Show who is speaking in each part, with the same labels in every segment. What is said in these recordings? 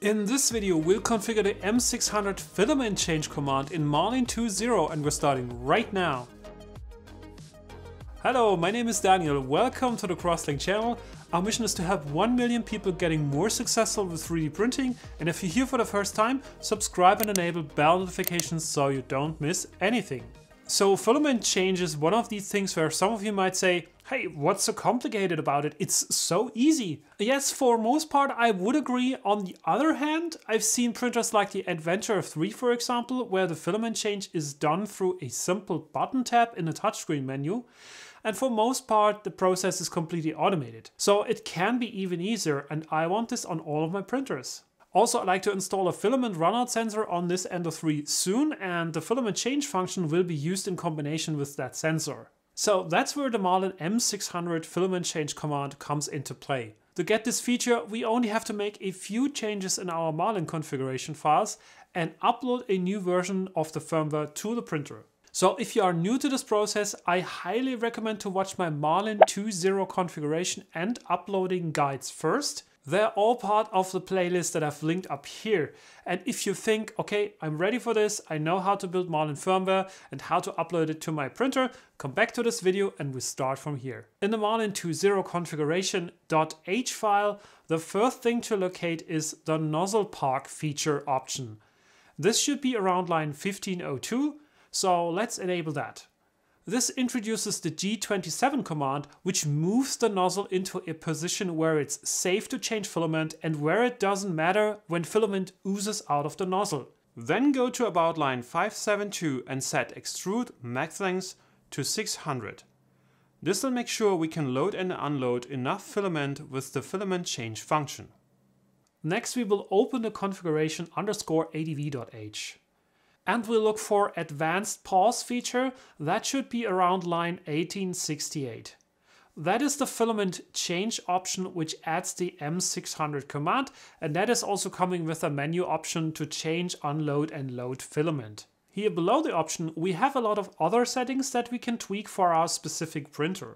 Speaker 1: In this video, we'll configure the M600 filament change command in Marlin 2.0 and we're starting right now. Hello, my name is Daniel. Welcome to the Crosslink channel. Our mission is to have 1 million people getting more successful with 3D printing, and if you're here for the first time, subscribe and enable bell notifications so you don't miss anything. So filament change is one of these things where some of you might say, hey, what's so complicated about it? It's so easy. Yes, for most part I would agree. On the other hand, I've seen printers like the Adventure 3, for example, where the filament change is done through a simple button tap in the touchscreen menu. And for most part, the process is completely automated. So it can be even easier, and I want this on all of my printers. Also, I'd like to install a filament runout sensor on this Ender 3 soon, and the filament change function will be used in combination with that sensor. So that's where the Marlin M600 filament change command comes into play. To get this feature, we only have to make a few changes in our Marlin configuration files and upload a new version of the firmware to the printer. So if you are new to this process, I highly recommend to watch my Marlin 2.0 configuration and uploading guides first. They're all part of the playlist that I've linked up here. And if you think, okay, I'm ready for this, I know how to build Marlin firmware and how to upload it to my printer, come back to this video and we start from here. In the Marlin 2.0 configuration.h file, the first thing to locate is the nozzle park feature option. This should be around line 1502, so let's enable that. This introduces the G27 command, which moves the nozzle into a position where it's safe to change filament and where it doesn't matter when filament oozes out of the nozzle. Then go to about line 572 and set extrude max length to 600. This will make sure we can load and unload enough filament with the filament change function. Next we will open the configuration_adv.h. And we'll look for advanced pause feature. That should be around line 1868. That is the filament change option which adds the M600 command, and that is also coming with a menu option to change, unload and load filament. Here below the option we have a lot of other settings that we can tweak for our specific printer.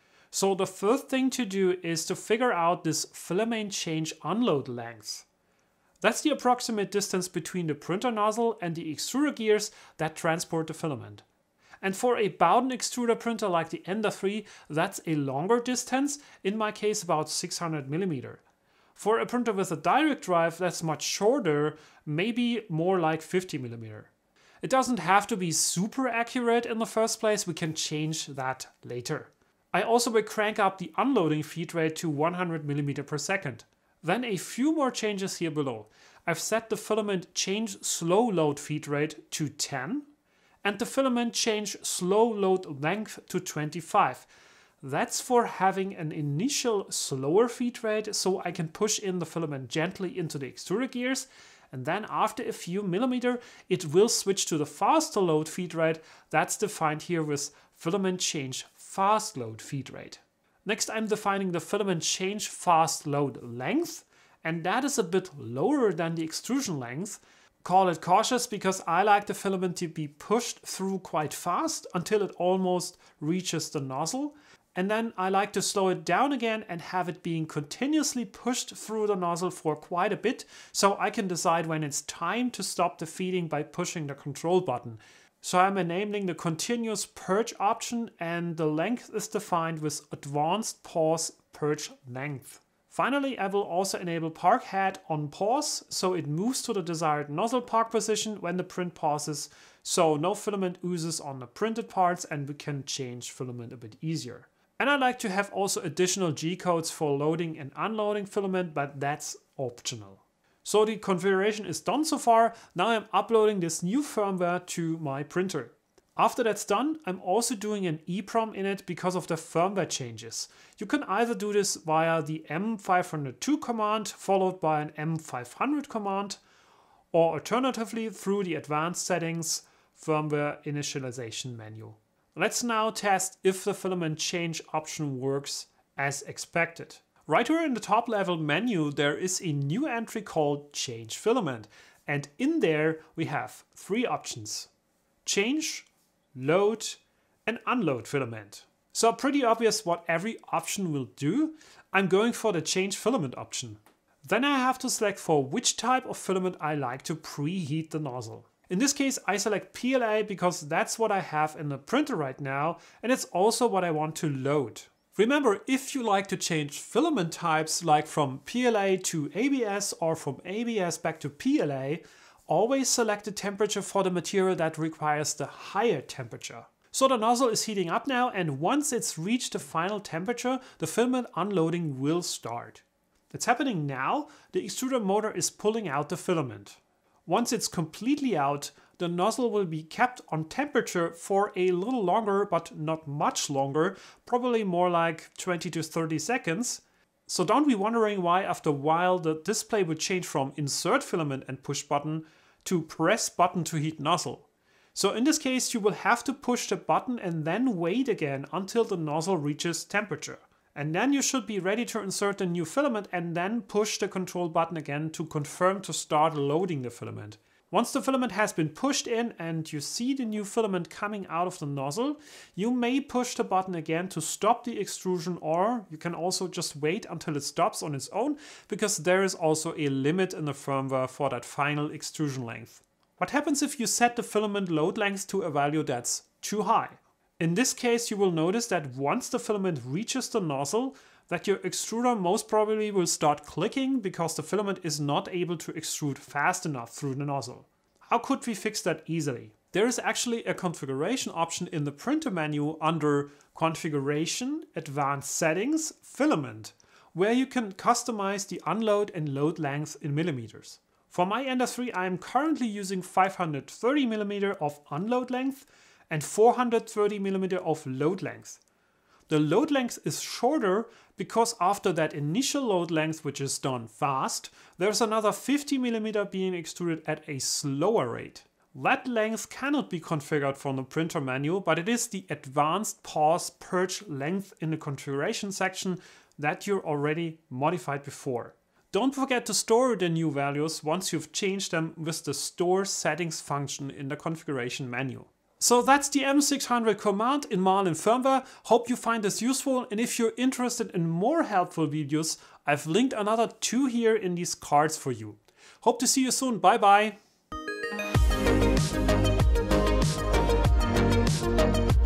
Speaker 1: So the first thing to do is to figure out this filament change unload length. That's the approximate distance between the printer nozzle and the extruder gears that transport the filament. And for a Bowden extruder printer like the Ender 3, that's a longer distance, in my case about 600 mm. For a printer with a direct drive, that's much shorter, maybe more like 50 mm. It doesn't have to be super accurate in the first place, we can change that later. I also will crank up the unloading feed rate to 100 mm per second. Then a few more changes here below. I've set the filament change slow load feed rate to 10 and the filament change slow load length to 25. That's for having an initial slower feed rate so I can push in the filament gently into the extruder gears, and then after a few millimeter it will switch to the faster load feed rate. That's defined here with filament change fast load feed rate. Next, I'm defining the filament change fast load length, and that is a bit lower than the extrusion length. Call it cautious because I like the filament to be pushed through quite fast until it almost reaches the nozzle. And then I like to slow it down again and have it being continuously pushed through the nozzle for quite a bit, so I can decide when it's time to stop the feeding by pushing the control button. So I'm enabling the continuous purge option, and the length is defined with advanced pause purge length. Finally, I will also enable park head on pause, so it moves to the desired nozzle park position when the print pauses, so no filament oozes on the printed parts and we can change filament a bit easier. And I like to have also additional G-codes for loading and unloading filament, but that's optional. So the configuration is done so far. Now I'm uploading this new firmware to my printer. After that's done, I'm also doing an EEPROM in it because of the firmware changes. You can either do this via the M502 command followed by an M500 command, or alternatively through the advanced settings firmware initialization menu. Let's now test if the filament change option works as expected. Right here in the top level menu there is a new entry called Change Filament, and in there we have three options: change, load and unload filament. So pretty obvious what every option will do. I'm going for the change filament option. Then I have to select for which type of filament I like to preheat the nozzle. In this case, I select PLA because that's what I have in the printer right now, and it's also what I want to load. Remember, if you like to change filament types, like from PLA to ABS or from ABS back to PLA, always select the temperature for the material that requires the higher temperature. So the nozzle is heating up now, and once it's reached the final temperature, the filament unloading will start. It's happening now. The extruder motor is pulling out the filament. Once it's completely out, the nozzle will be kept on temperature for a little longer, but not much longer, probably more like 20 to 30 seconds. So don't be wondering why after a while the display would change from insert filament and push button to press button to heat nozzle. So in this case, you will have to push the button and then wait again until the nozzle reaches temperature. And then you should be ready to insert the new filament and then push the control button again to confirm to start loading the filament. Once the filament has been pushed in and you see the new filament coming out of the nozzle, you may push the button again to stop the extrusion, or you can also just wait until it stops on its own, because there is also a limit in the firmware for that final extrusion length. What happens if you set the filament load length to a value that's too high? In this case, you will notice that once the filament reaches the nozzle, that your extruder most probably will start clicking because the filament is not able to extrude fast enough through the nozzle. How could we fix that easily? There is actually a configuration option in the printer menu under Configuration, Advanced Settings, Filament, where you can customize the unload and load length in millimeters. For my Ender 3, I am currently using 530 mm of unload length and 430 mm of load length. The load length is shorter because after that initial load length, which is done fast, there's another 50 mm being extruded at a slower rate. That length cannot be configured from the printer menu, but it is the advanced pause purge length in the configuration section that you already modified before. Don't forget to store the new values once you've changed them with the store settings function in the configuration menu. So that's the M600 command in Marlin firmware. Hope you find this useful, and if you're interested in more helpful videos, I've linked another 2 here in these cards for you. Hope to see you soon. Bye bye.